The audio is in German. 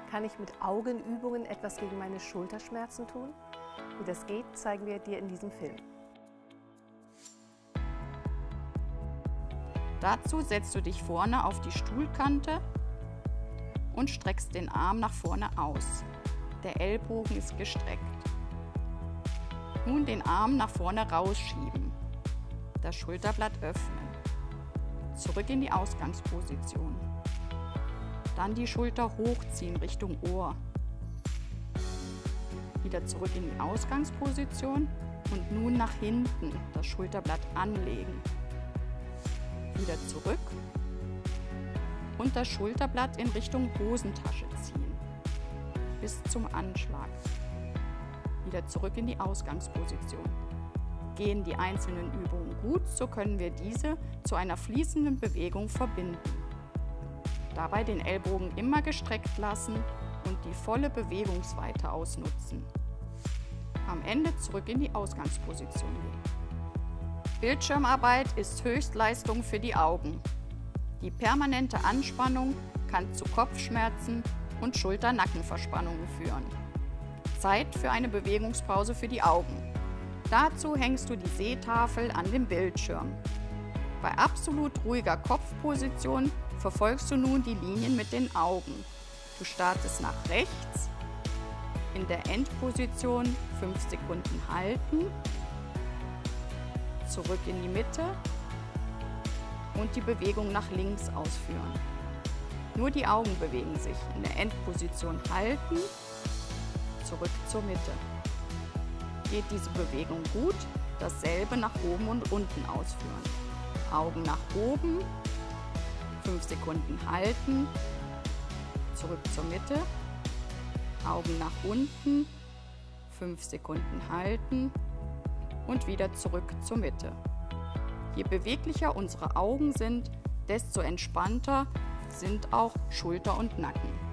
Kann ich mit Augenübungen etwas gegen meine Schulterschmerzen tun? Wie das geht, zeigen wir dir in diesem Film. Dazu setzt du dich vorne auf die Stuhlkante und streckst den Arm nach vorne aus. Der Ellbogen ist gestreckt. Nun den Arm nach vorne rausschieben. Das Schulterblatt öffnen. Zurück in die Ausgangsposition. Dann die Schulter hochziehen Richtung Ohr. Wieder zurück in die Ausgangsposition und nun nach hinten das Schulterblatt anlegen. Wieder zurück und das Schulterblatt in Richtung Hosentasche ziehen. Bis zum Anschlag. Wieder zurück in die Ausgangsposition. Gehen die einzelnen Übungen gut, so können wir diese zu einer fließenden Bewegung verbinden. Dabei den Ellbogen immer gestreckt lassen und die volle Bewegungsweite ausnutzen. Am Ende zurück in die Ausgangsposition gehen. Bildschirmarbeit ist Höchstleistung für die Augen. Die permanente Anspannung kann zu Kopfschmerzen und Schulter-Nackenverspannungen führen. Zeit für eine Bewegungspause für die Augen. Dazu hängst du die Sehtafel an dem Bildschirm. Bei absolut ruhiger Kopfposition verfolgst du nun die Linien mit den Augen. Du startest nach rechts, in der Endposition 5 Sekunden halten, zurück in die Mitte und die Bewegung nach links ausführen. Nur die Augen bewegen sich. In der Endposition halten, zurück zur Mitte. Geht diese Bewegung gut, dasselbe nach oben und unten ausführen. Augen nach oben, 5 Sekunden halten, zurück zur Mitte, Augen nach unten, 5 Sekunden halten und wieder zurück zur Mitte. Je beweglicher unsere Augen sind, desto entspannter sind auch Schulter und Nacken.